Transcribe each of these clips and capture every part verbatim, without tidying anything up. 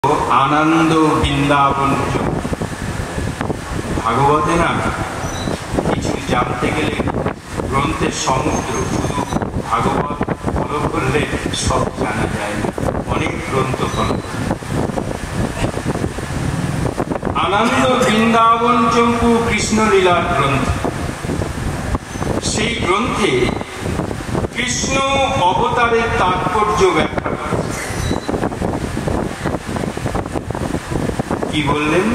आनंद बृंदावन भागवते ना किछु जानते गेले ग्रंथेर समुद्र शुधु भागवत फलो करले सब जाना जाए अनेक ग्रंथ फलो आनंद बृंदावन चंपू कृष्ण लीलार ग्रंथ से ग्रंथे कृष्ण अवतारेर तात्पर्य व्याख्या की बोलें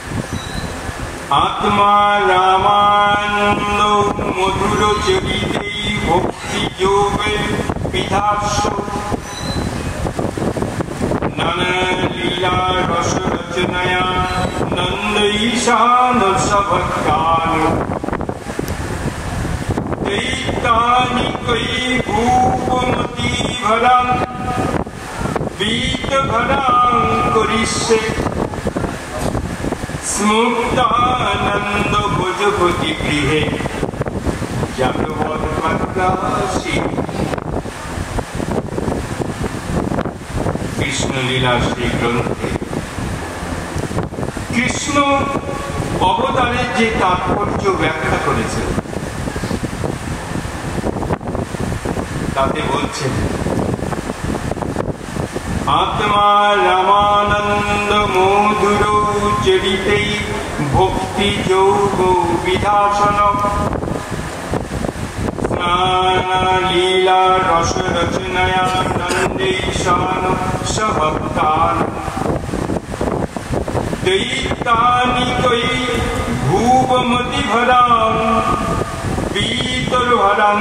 आत्मा रामानंद मधुर चरिते भक्ति योगे विधास नाना लीला रस रचनाया नंद ईशान सभक्तान दैतानिकै भूपमती भरं बीत भरं करिष्ये स्मुक्तानंद भुजपति गृहे जगवत्पत्रासी कृष्ण लीला श्री ग्रंथे कृष्ण अवतारे जे तात्पर्य व्याख्या करेছেন তাতে বলছেন आत्मा रामानंद मधुर चरिते भक्ति योग विधासन लीला रस रचनाया नंदेशान सभक्तान दैतानिकै भूपमति भरां पीतर भरां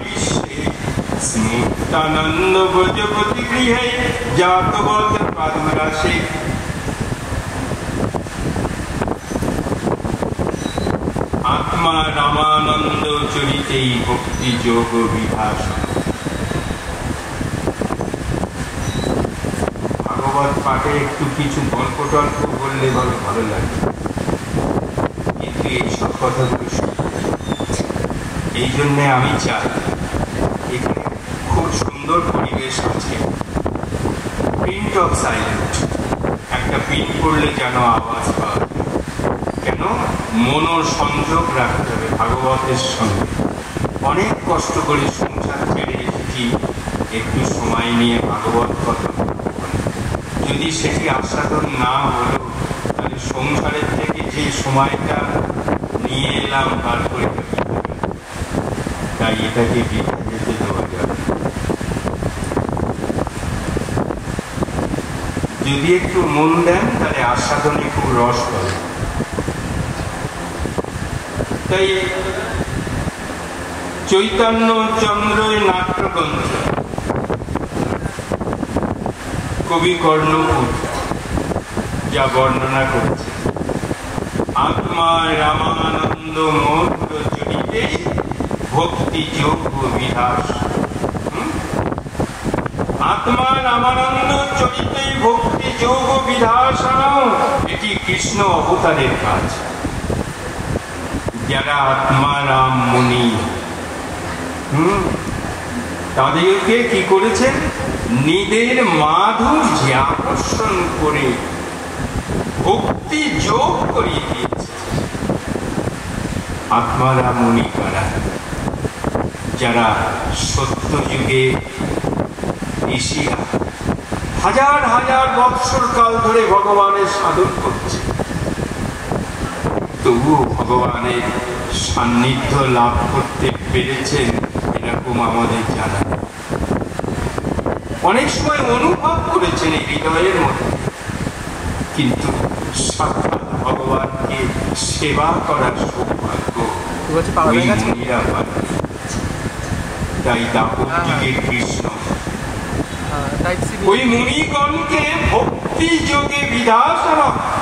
स्मुक्तानंद भुजपति गृहे जातवत पद्मराशि आत्मा रामानंद चरिते भक्ति योग विभास भागवत पाठे एकटू किछु गल्प टल्प बोलले भालो भालो लागे किन्तु এই সব কথাগুলো এই জন্য আমি চাই এখানে খুব সুন্দর পরিবেশ আছে প্রিন্ট অফ সাইলেন্ট একটা পিন করলে যেন আওয়াজ পাওয়া কেন মনোর সংযোগ রাখতে হবে ভাগবতের সঙ্গে অনেক কষ্ট করে সংসার ছেড়ে এসেছি একটু সময় নিয়ে ভাগবত কথা যদি সেটি আস্বাদন না হলো তাহলে সংসারের থেকে যে সময়টা নিয়ে এলাম বার করে তাই এটাকে বিধে যেতে দেওয়া যাবে যদি একটু মন দেন তাহলে আস্বাদনে খুব রস পাবে তাই চৈতন্য চন্দ্র নাট্যগ্রন্থ কবি কর্ণপুর যা বর্ণনা করেছে আত্মা রামানন্দ মধুর চরিতে भक्ति योग विधास आत्मा रामानंद चरिते भक्ति योग विधास এটি কৃষ্ণ অবতারের কাজ যারা আত্মা রাম মুনি হুম তাদেরকে কি করেছেন নিজের মাধুর্য আকর্ষণ করে ভক্তি যোগ করিয়ে দিয়েছে আত্মা রাম মুনি কারা যারা সত্য যুগে ঋষিরা হাজার হাজার বৎসর কাল ধরে ভগবানের সাধন করছে তবুও ভগবানের সান্নিধ্য লাভ করতে পেরেছেন এরকম আমাদের জানা অনেক সময় অনুভব করেছেন এই হৃদয়ের মধ্যে কিন্তু সাক্ষাৎ ভগবানকে সেবা করার সৌভাগ্য মুনিরা পান তাই দাপর যুগের কৃষ্ণ ওই মুনিগণকে ভক্তি যোগে বিধাসন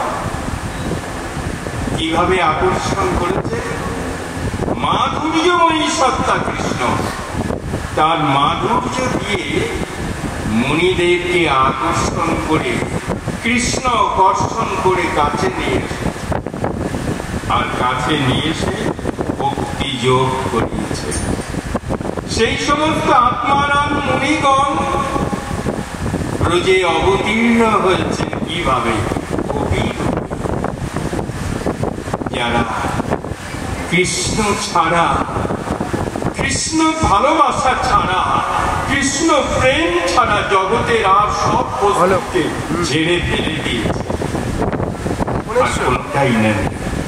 কিভাবে আকর্ষণ করেছে মাধুর্যময়ী সত্তা কৃষ্ণ তার মাধুর্য দিয়ে মুনিদেরকে আকর্ষণ করে কৃষ্ণ কর্ষণ করে কাছে নিয়ে এসে আর কাছে নিয়ে এসে ভক্তি যোগ করিয়েছে সেই সমস্ত আত্মারাম মুনিগণ ব্রজে অবতীর্ণ হয়েছেন কিভাবে কবি যারা কৃষ্ণ ছাড়া, কৃষ্ণ ভালোবাসা ছাড়া, কৃষ্ণ প্রেম ছাড়া জগতের আর সব বস্তুকে ঝেড়ে ফেলে দিয়েছে, আর কোনটাই নেই।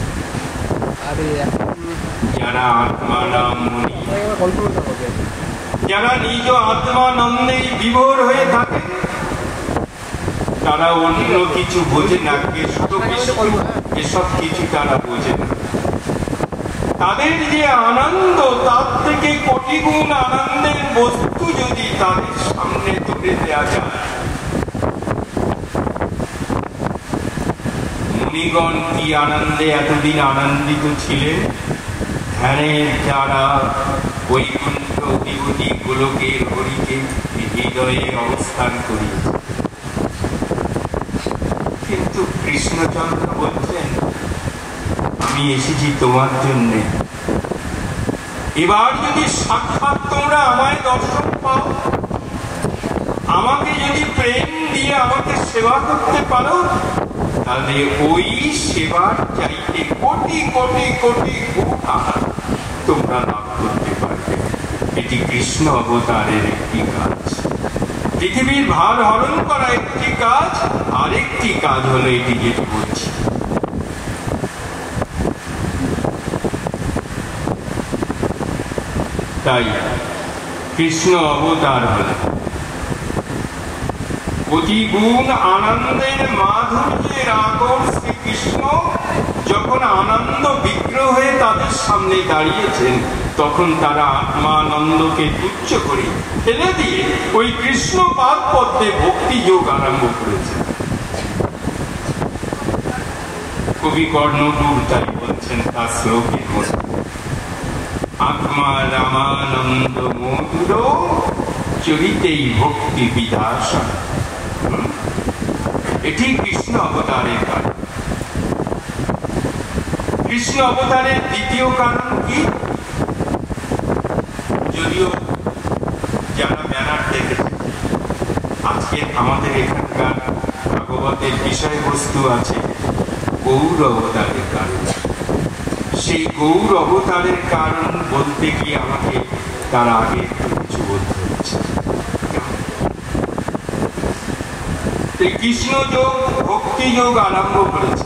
যারা আত্মারাম মুনি, যারা নিজ আত্মানন্দে বিভোর হয়ে থাকে, তারা অন্য কিছু বোঝে না, এসব কিছু তারা বোঝে না। তাদের যে আনন্দ, তার থেকে কোটি গুণ আনন্দের বস্তু যদি তাদের সামনে তুলে দেওয়া যায়, মুনিগণ কি আনন্দে এতদিন আনন্দিত ছিলেন, ধ্যানের যারা বৈকুণ্ঠ বিভূতি গোলকের হরিকে হৃদয়ে অবস্থান করিয়েছে। কিন্তু কৃষ্ণচন্দ্র বলছেন, আমি এসেছি তোমার জন্যে, এবার যদি সাক্ষাৎ তোমরা আমায় দর্শন পাও, আমাকে যদি প্রেম দিয়ে আমাকে সেবা করতে পারো, তাহলে ওই সেবার চাইতে কোটি কোটি কোটি গুণ তোমরা লাভ করতে পারবে। এটি কৃষ্ণ অবতারের একটি কাজ, পৃথিবীর ভার হরণ করা একটি কাজ, আরেকটি কাজ হলো এটি যেটি বলছি। তাই কৃষ্ণ অবতার হলেন অতি গুণ আনন্দের মাধুর্যের আগর শ্রীকৃষ্ণ যখন আনন্দ বিগ্রহ হয়ে তাদের সামনে দাঁড়িয়েছেন, তখন তারা আত্মানন্দকে তুচ্ছ করে ফেলে দিয়ে ওই কৃষ্ণ পাদ পদ্মে ভক্তি যোগ আরম্ভ করেছে। কবি কর্ণটুর তাই বলছেন তার শ্লোকের মধ্যে, আত্মা রামানন্দ মধুর চরিতেই ভক্তি বিদাস। এটি কৃষ্ণ অবতারের কারণ। কৃষ্ণ অবতারের দ্বিতীয় কারণ কি? যদিও যারা ব্যানার দেখেছে, আজকে আমাদের এখানকার ভাগবতের বিষয়বস্তু আছে গৌর অবতারের কারণ। সেই গৌর অবতারের কারণ বলতে গিয়ে আমাকে তার আগে কিছু বলতে হচ্ছে। কৃষ্ণ যোগ ভক্তি যোগ আরম্ভ করেছে।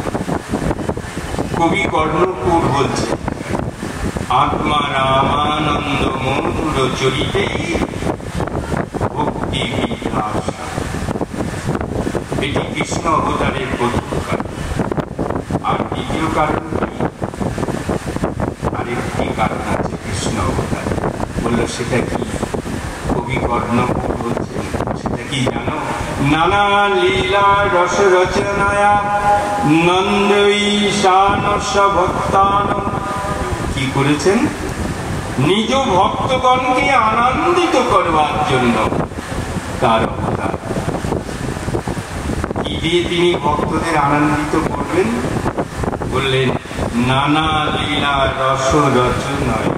কবি কর্ণপুর বলছে, আত্মা রামানন্দ মধুর চরিতেই ভক্তি বিধাস। এটি কৃষ্ণ অবতারের প্রথম কারণ। আর দ্বিতীয় কারণ কি? আরেকটি কারণ আছে কৃষ্ণ অবতার, বলল সেটা কি? কবি কর্ণপুর বলছেন, সেটা কি জানো? নানা লীলা রস রচনায়া নন্দ ঈশান ভক্তান। কি করেছেন? নিজ ভক্তগণকে আনন্দিত করবার জন্য তার অবতার। কি দিয়ে তিনি ভক্তদের আনন্দিত করবেন? বললেন নানা লীলা রস রচনায়া।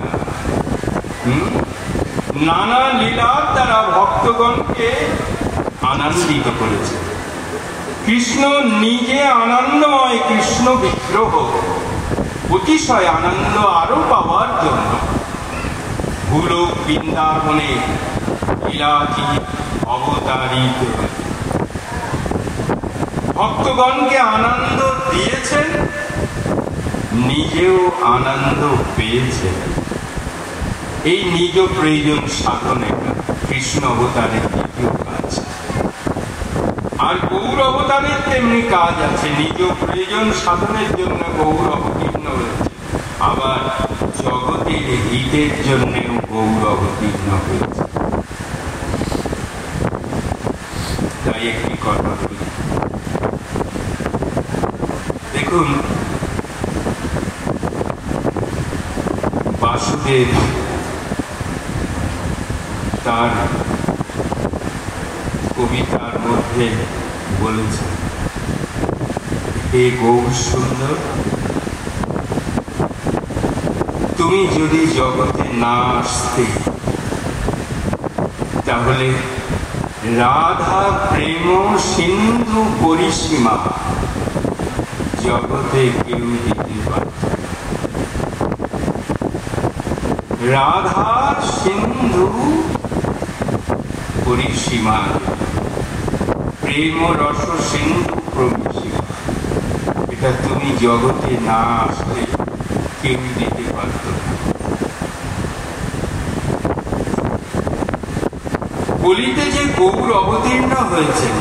নানা লীলার দ্বারা ভক্তগণকে আনন্দিত করেছে। কৃষ্ণ নিজে আনন্দময়, কৃষ্ণ বিগ্রহ অতিশয় আনন্দ আরো পাওয়ার জন্য ভূলোক বৃন্দাবনে লীলাটি অবতারিত, ভক্তগণকে আনন্দ দিয়েছেন, নিজেও আনন্দ পেয়েছেন। এই নিজ প্রয়োজন সাধনে কৃষ্ণ অবতারের দ্বিতীয় কাজ। আর গৌর অবতারের তেমনি কাজ আছে, নিজ প্রয়োজন সাধনের জন্য গৌর অবতীর্ণ হয়েছে, আবার জগতের হিতের জন্যেও গৌর অবতীর্ণ হয়েছে। তাই একটি কথা বলি, দেখুন বাসুদেব তার কবিতার মধ্যে বলেছেন, হে গৌর সুন্দর, তুমি যদি জগতে না আসতে তাহলে রাধা প্রেম সিন্ধু পরিসীমা জগতে কেউ দিতে পারে। রাধা সিন্ধু পরিসীমা, প্রেম রস সিন্ধু প্রবিসীমা, এটা তুমি জগতে না আসলে কেউ দিতে পারত না। কলিতে যে গৌর অবতীর্ণ হয়েছেন,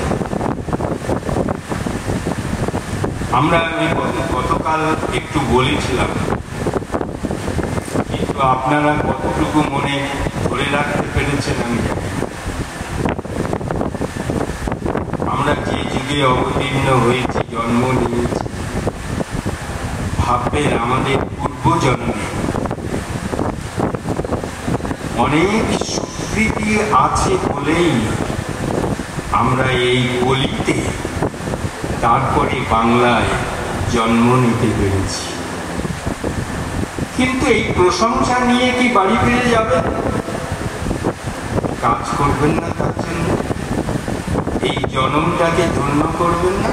আমরা গতকাল একটু বলেছিলাম, কিন্তু আপনারা কতটুকু মনে ধরে রাখতে পেরেছেন আমি জানি। আমরা যে যুগে অবতীর্ণ হয়েছি, জন্ম নিয়েছি, ভাববেন আমাদের পূর্বজন্মে অনেক স্বীকৃতি আছে বলেই আমরা এই কলিতে, তারপরে বাংলায় জন্ম নিতে পেরেছি। কিন্তু এই প্রশংসা নিয়ে কি বাড়ি ফিরে যাবেন? কাজ করবেন না তার জন্য? এই জন্মটাকে ধন্য করবেন না?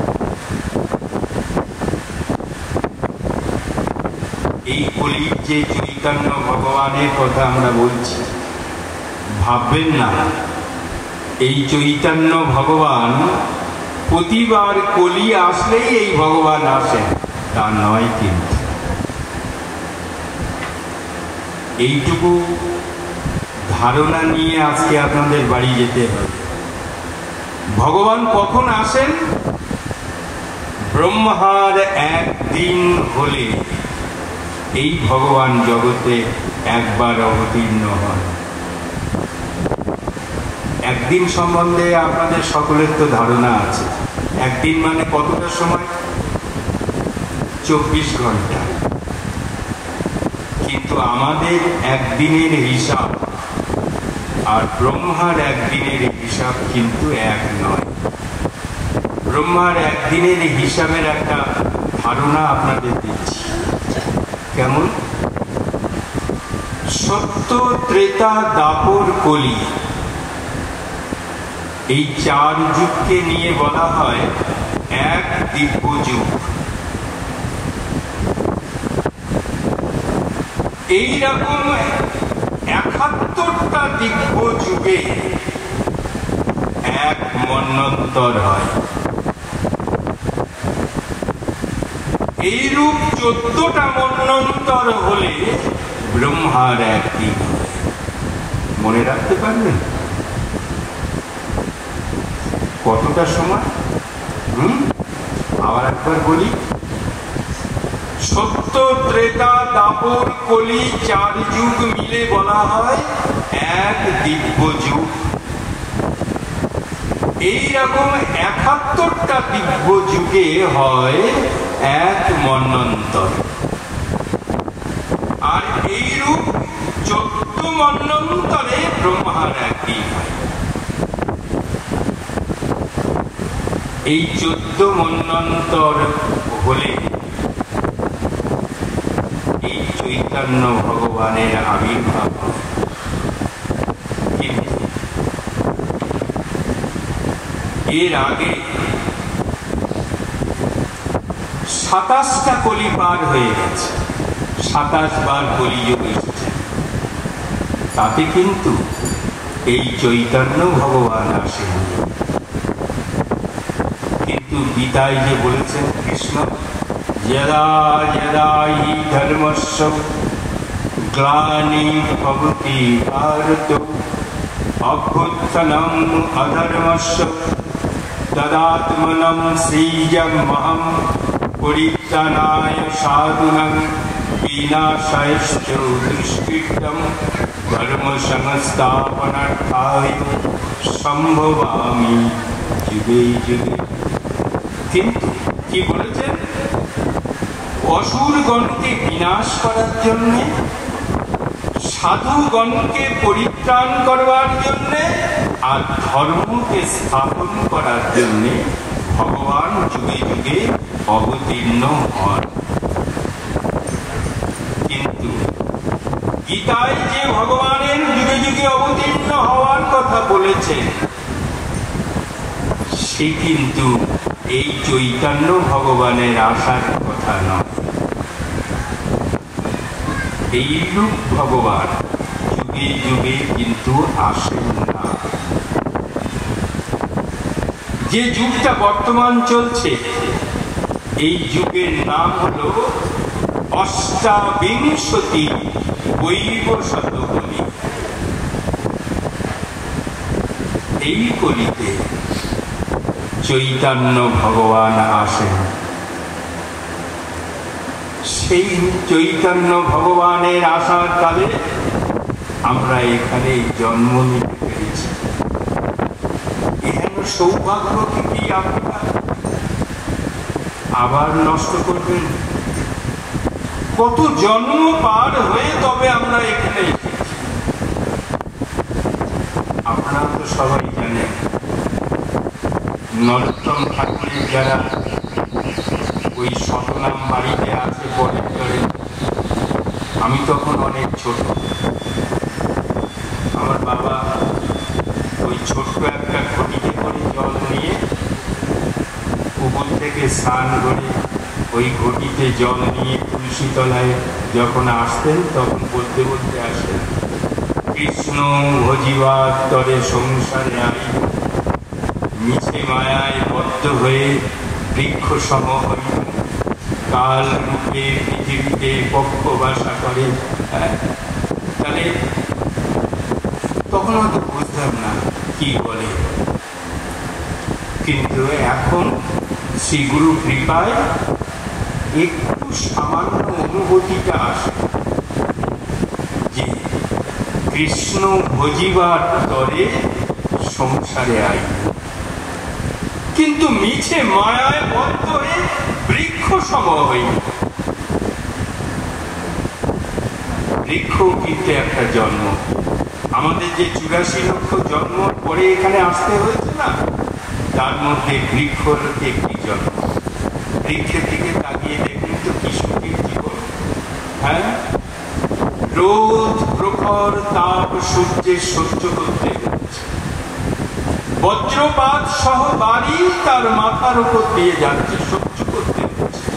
এই কলির যে চৈতন্য ভগবানের কথা আমরা বলছি, ভাববেন না এই চৈতন্য ভগবান প্রতিবার কলি আসলেই এই ভগবান আসেন, তা নয়। কিন্তু এইটুকু ধারণা নিয়ে আজকে আপনাদের বাড়ি যেতে হবে। ভগবান কখন আসেন? ব্রহ্মার একদিন হলে এই ভগবান জগতে একবার অবতীর্ণ হন। একদিন সম্বন্ধে আপনাদের সকলের তো ধারণা আছে। একদিন মানে কতটা সময়? চব্বিশ ঘন্টা। কিন্তু আমাদের একদিনের হিসাব আর ব্রহ্মার একদিনের হিসাব কিন্তু এক নয়। ব্রহ্মার একদিনের হিসাবের একটা ধারণা আপনাদের দিচ্ছি। কেমন? সত্য, ত্রেতা, দাপর, কলি, এই চার যুগকে নিয়ে বলা হয় এক দিব্য যুগ। এইরকম একাত্তরটা দিব্য যুগে এক মন্বন্তর হয়। এইরূপ চোদ্দটা মন্বন্তর হলে ব্রহ্মার একদিন। মনে রাখতে পারবেন কতটা সময়? হম আবার একবার বলি, সত্য, ত্রেতা, দাপর, কলি চার যুগ মিলে বলা হয় এক দিব্য যুগ। এইরকম একাত্তরটা দিব্য যুগে হয় এক মন্বন্তর। আর এইরূপ চোদ্দ মন্বন্তরে ব্রহ্মার একদিন হয়। এই চোদ্দ মন্বন্তর হলে এই চৈতন্য ভগবানের আবির্ভাব। কিন্তু এর আগে সাতাশটা কলি পার হয়ে গেছে, সাতাশ বার কলিযুগ এসেছে। তাতে কিন্তু এই চৈতন্য ভগবান আসেন। কিন্তু গীতায় যে বলেছেন কৃষ্ণ, যদা যদা হি ধর্মস্য গ্লানি ভবতি ভারত অভ্যুত্থানম অধর্মস্য তদাত্মনম সৃজমহং পরিত্রাণায় সাধুনাং বিনাশায়শ্চ দুষ্কৃতম ধর্ম সংস্থাপনার্থায় সম্ভবামি যুগে যুগে। কিন্তু কি বলেছেন? অসুরগণকে বিনাশ করার জন্যে, সাধুগণকে পরিত্রাণ করবার জন্যে, আর ধর্মকে স্থাপন করার জন্যে ভগবান যুগে যুগে অবতীর্ণ হন। কিন্তু গীতায় যে ভগবানের যুগে যুগে অবতীর্ণ হওয়ার কথা বলেছেন, সে কিন্তু এই চৈতন্য ভগবানের আসার কথা নয়। এই রূপ ভগবান যুগে যুগে কিন্তু আসেন না। যে যুগটা বর্তমান চলছে, এই যুগের নাম হলো অষ্টাবিংশতি বৈব শতকলি। এই কলিতে চৈতন্য ভগবান আসেন। সেই চৈতন্য ভগবানের আসার কালে আমরা এখানে জন্ম নিতে পেরেছি। এখানে সৌভাগ্য কি আপনারা আবার নষ্ট করবেন? কত জন্ম পার হয়ে তবে আমরা এখানে এসেছি। আপনারা তো সবাই জানেন, নরোত্তম ঠাকুরের যারা ওই সতনাম বাড়িতে আছে পরের তরে, আমি তখন অনেক ছোট। আমার বাবা ওই ছোট্ট একটা ঘটিতে করে জল নিয়ে পুকুর থেকে স্নান করে ওই ঘটিতে জল নিয়ে তুলসী তলায় যখন আসতেন, তখন বলতে বলতে আসতেন, কৃষ্ণ ভজিবার তরে সংসারে আই, মিছে মায়ায় বদ্ধ হয়ে বৃক্ষ সম হইল, কাল রূপে পৃথিবীতে পক্ষ বাসা করে। তাহলে তখন হয়তো বুঝতাম না কি বলে, কিন্তু এখন শ্রী গুরু কৃপায় একটু সামান্য অনুভূতিটা আসে যে কৃষ্ণ ভজিবার তরে সংসারে আই, কিন্তু মিছে মায়ায় বদ্ধ হয়ে বৃক্ষ সম হইল। বৃক্ষ কিন্তু একটা জন্ম। আমাদের যে চুরাশি লক্ষ জন্ম পরে এখানে আসতে হয়েছে না, তার মধ্যে বৃক্ষ একটি জন্ম। বৃক্ষের দিকে তাকিয়ে দেখুন তো কি সুখের জীবন। হ্যাঁ, রোদ প্রখর তাপ সূর্যের সহ্য করতে হচ্ছে, বজ্রপাত সহ বাড়ি তার মাথার উপর দিয়ে যাচ্ছে, সহ্য করতে হচ্ছে।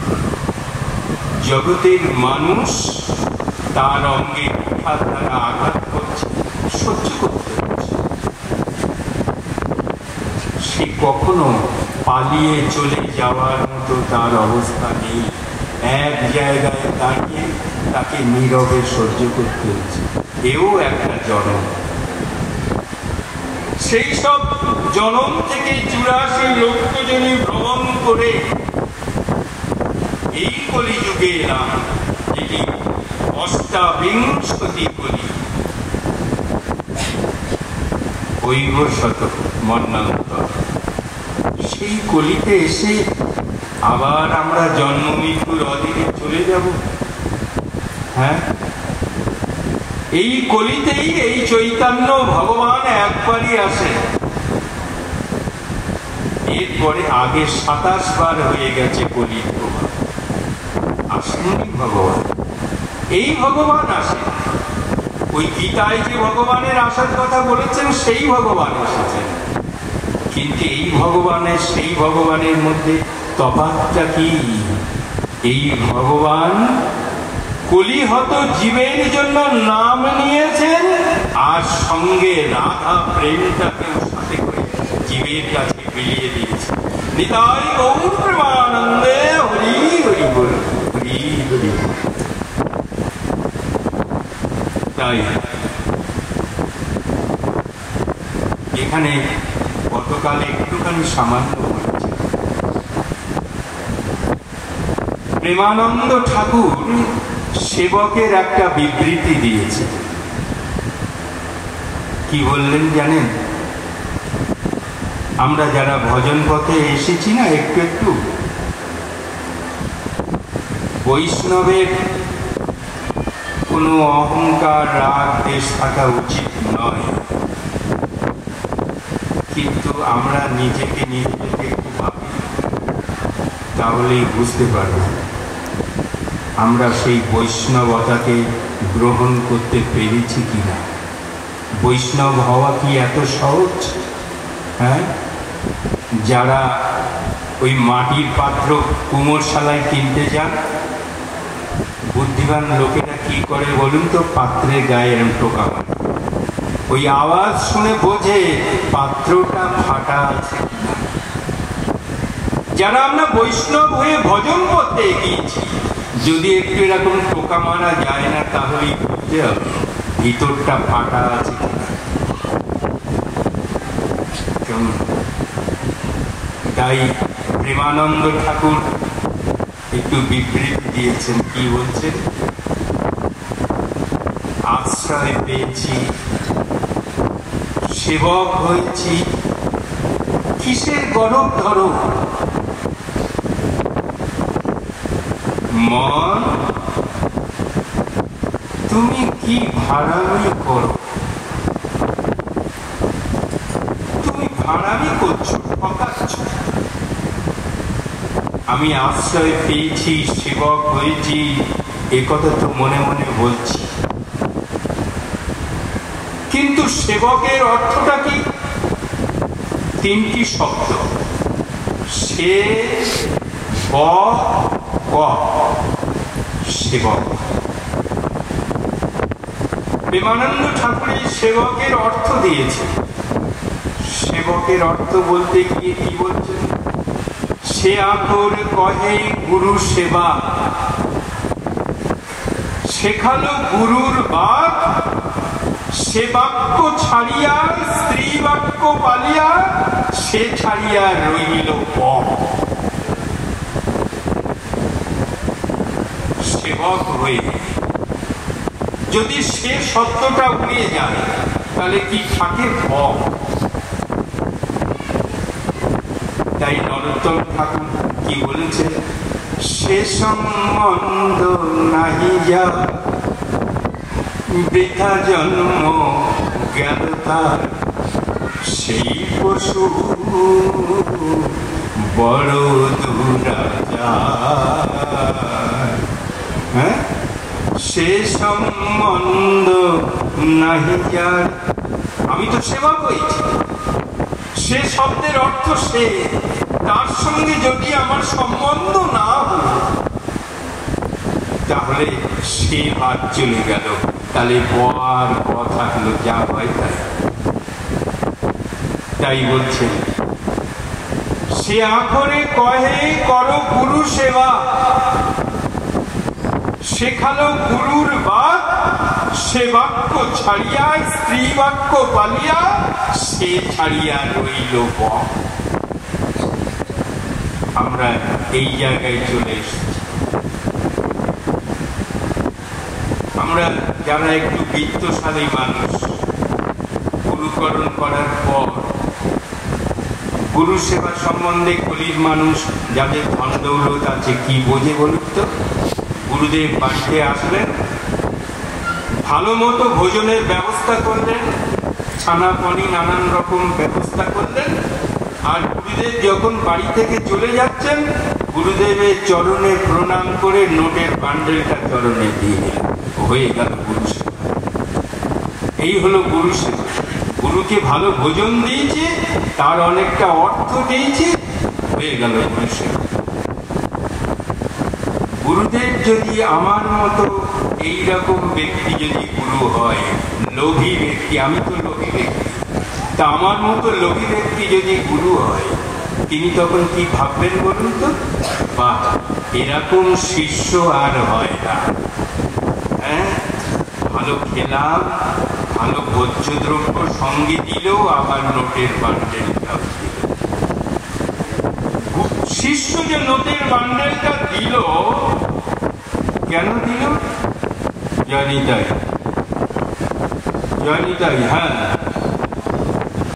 জগতের মানুষ তার অঙ্গে বিখ্যাত দ্বারা আঘাত করছে, সহ্য করতে হচ্ছে। সে কখনো পালিয়ে চলে যাওয়ার মতো তার অবস্থা নেই। এক জায়গায় দাঁড়িয়ে তাকে নীরবে সহ্য করতে হচ্ছে। এও একটা জনম। সেই সব জনম থেকে চুরাশি লক্ষ জনী ভ্রমণ করে এই কলিযুগে এলাম, যেটি অষ্টাবিংশতি কলি, বৈব শতক মন্বন্তর। সেই কলিতে এসে আবার আমরা জন্ম মৃত্যুর অধীনে চলে যাব। হ্যাঁ, এই কলিতেই এই চৈতন্য ভগবান একবারই আসে। এরপরে আগে সাতাশ বার হয়ে গেছে কলির প্রভাব, আসেননি ভগবান। এই ভগবান আসে। ওই গীতায় যে ভগবানের আসার কথা বলেছেন, সেই ভগবান এসেছেন। কিন্তু এই ভগবানের সেই ভগবানের মধ্যে তফাৎটা কি? এই ভগবান কলিহত জীবের জন্য নাম নিয়েছেন, আর সঙ্গে রাধা প্রেমটাকেও সাথে করে জীবের কাছে বিলিয়ে দিয়েছেন। নিতাই গৌর প্রেমানন্দে হরি হরি বল, হরি হরি বল। তাই এখানে গতকাল একটুখানি সামান্য হয়েছে। প্রেমানন্দ ঠাকুর সেবকের একটা বিবৃতি দিয়েছে। কি বললেন জানেন? আমরা যারা ভজন পথে এসেছি না, একটু একটু, বৈষ্ণবের কোনো অহংকার রাগ দেশ থাকা উচিত নয়, কিন্তু আমরা নিজেকে নিজেকে একটু ভাবি, তাহলেই বুঝতে পারব আমরা সেই বৈষ্ণবতাকে গ্রহণ করতে পেরেছি কিনা। বৈষ্ণব হওয়া কি এত সহজ? হ্যাঁ, যারা ওই মাটির পাত্র কুমোরশালায় কিনতে যান, বুদ্ধিমান লোকেরা কি করে বলুন তো, পাত্রের গায়ে এরম টোকা মারে, ওই আওয়াজ শুনে বোঝে পাত্রটা ফাটা আছে। যারা আমরা বৈষ্ণব হয়ে ভজন করতে এগিয়েছি, যদি একটু এরকম টোকা মারা যায় না, তাহলেই বুঝতে হবে ভিতরটা ফাটা আছে কিনা। তাই প্রেমানন্দ ঠাকুর একটু বিবৃতি দিয়েছেন, কি বলছেন? আশ্রয় পেয়েছি, সেবক হয়েছি, কিসের গরব ধরো মন, তুমি কি ভাড়ামি করো, তুমি ভাড়ামি করছো, ঠকাচ্ছ। আমি আশ্রয় পেয়েছি, সেবক হয়েছি, একথা তো মনে মনে বলছি, কিন্তু সেবকের অর্থটা কি? তিনটি শব্দ, সে ব ক, সেবক। প্রেমানন্দ ঠাকুরের সেবকের অর্থ দিয়েছে। সেবকের অর্থ বলতে গিয়ে কি বলছেন? সে আখর কহে গুরু সেবা, শেখালো গুরুর বাক, সে বাক্য ছাড়িয়া স্ত্রী বাক্য পালিয়া, সে ছাড়িয়া রইল পথ। সেবক হয়ে যদি সে শব্দটা উড়িয়ে যায়, তাহলে কি থাকে? পথ। তাই নরোত্তম ঠাকুর কি বলেছে? সে সম্বন্ধ নাহি যা, বৃথা জন্ম গেল তার, সেই পশু বড় দুরাচার। হ্যাঁ, সে সম্বন্ধ নাহি যার, আমি তো সেবা করেছি। সে শব্দের অর্থ সে, তার সঙ্গে যদি আমার সম্বন্ধ না হলো, তাহলে সে বাদ চলে গেল, তাহলে বর কথা হলো, যা হয় তাই। তাই বলছে, সে আখরে কহে করো গুরু সেবা, শেখালো গুরুর বাক, সে বাক্য ছাড়িয়া স্ত্রী বাক্য পালিয়া, সে ছাড়িয়া রইল বক। আমরা এই জায়গায় চলে এসেছি। আমরা যারা একটু বিত্তশালী মানুষ, গুরুকরণ করার পর গুরু সেবা সম্বন্ধে কলির মানুষ, যাদের ধন দৌলত আছে, কি বোঝে বলুন তো? গুরুদেব বাড়িতে আসলেন, ভালো মতো ভোজনের ব্যবস্থা করলেন, ছানা পানি নানান রকম ব্যবস্থা করলেন, আর গুরুদেব যখন বাড়ি থেকে চলে যাচ্ছেন, গুরুদেবের চরণে প্রণাম করে নোটের বান্ডেলটা চরণে দিয়ে দিলেন, হয়ে গেল গুরু সেবা। এই হলো গুরু সেবা। গুরুকে ভালো ভোজন দিয়েছে, তার অনেকটা অর্থ দিয়েছে, হয়ে গেল গুরু সেবা। গুরুদেব যদি আমার মতো এইরকম ব্যক্তি যদি গুরু হয়, লোভী ব্যক্তি, আমি তো লোভী ব্যক্তি, তা আমার মতো লোভী ব্যক্তি যদি গুরু হয়, তিনি তখন কি ভাববেন বলুন তো? বা এরকম শিষ্য আর হয় না। হ্যাঁ, ভালো খেলাম, ভালো ভোজ্য দ্রব্য সঙ্গে দিলেও আবার নোটের বান্ডেলটা দিল। শিষ্য যে নোটের বান্ডেলটা দিল, কেন দিল? জানি তাই, জানি তাই। হ্যাঁ,